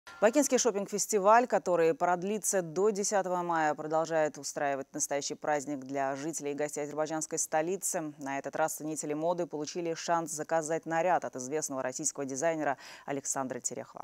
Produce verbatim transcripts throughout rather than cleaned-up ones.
Бакинский шопинг-фестиваль, который продлится до десятого мая, продолжает устраивать настоящий праздник для жителей и гостей азербайджанской столицы. На этот раз ценители моды получили шанс заказать наряд от известного российского дизайнера Александра Терехова.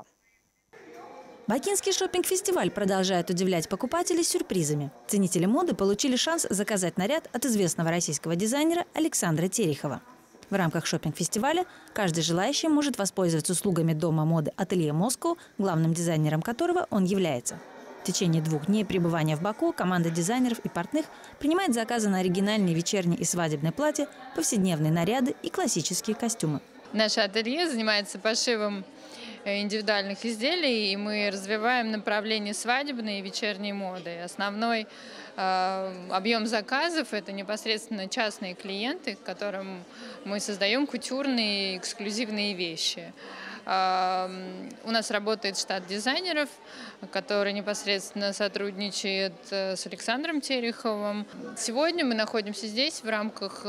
Бакинский шопинг-фестиваль продолжает удивлять покупателей сюрпризами. Ценители моды получили шанс заказать наряд от известного российского дизайнера Александра Терехова. В рамках шопинг-фестиваля каждый желающий может воспользоваться услугами дома моды «Ателье Москва», главным дизайнером которого он является. В течение двух дней пребывания в Баку команда дизайнеров и портных принимает заказы на оригинальные вечерние и свадебные платья, повседневные наряды и классические костюмы. Наше ателье занимается пошивом индивидуальных изделий, и мы развиваем направление свадебной и вечерней моды. Основной э, объем заказов – это непосредственно частные клиенты, которым мы создаем кутюрные эксклюзивные вещи. Э, у нас работает штат дизайнеров, который непосредственно сотрудничает с Александром Тереховым. Сегодня мы находимся здесь в рамках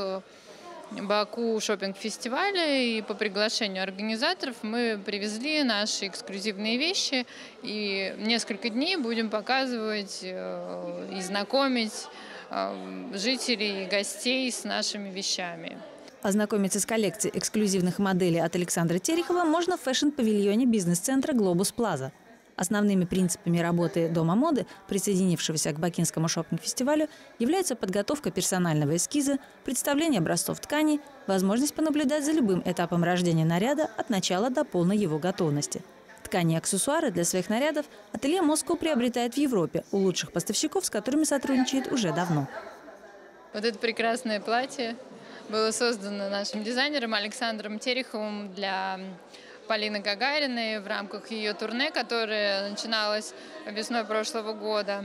Баку шопинг-фестиваля, и по приглашению организаторов мы привезли наши эксклюзивные вещи, и несколько дней будем показывать и знакомить жителей и гостей с нашими вещами. Ознакомиться с коллекцией эксклюзивных моделей от Александра Терехова можно в фэшн-павильоне бизнес-центра «Глобус Плаза». Основными принципами работы Дома моды, присоединившегося к Бакинскому шопинг-фестивалю, является подготовка персонального эскиза, представление образцов тканей, возможность понаблюдать за любым этапом рождения наряда от начала до полной его готовности. Ткани и аксессуары для своих нарядов ателье Москва приобретает в Европе у лучших поставщиков, с которыми сотрудничает уже давно. Вот это прекрасное платье было создано нашим дизайнером Александром Тереховым для Полины Гагариной в рамках ее турне, которое начиналось весной прошлого года.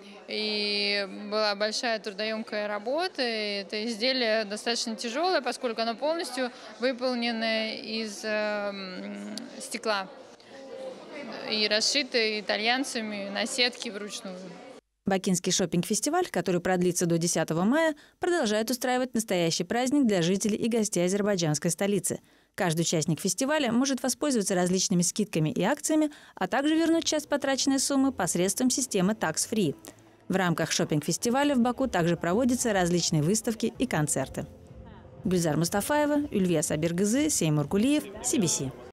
И была большая трудоемкая работа. И это изделие достаточно тяжелое, поскольку оно полностью выполнено из э, стекла и расшито итальянцами на сетке вручную. Бакинский шопинг-фестиваль, который продлится до десятого мая, продолжает устраивать настоящий праздник для жителей и гостей азербайджанской столицы. Каждый участник фестиваля может воспользоваться различными скидками и акциями, а также вернуть часть потраченной суммы посредством системы Tax Free. В рамках шопинг-фестиваля в Баку также проводятся различные выставки и концерты. Гульзар Мустафаева, Ульвия Сабиргызы, Сеймур Кулиев, си би си.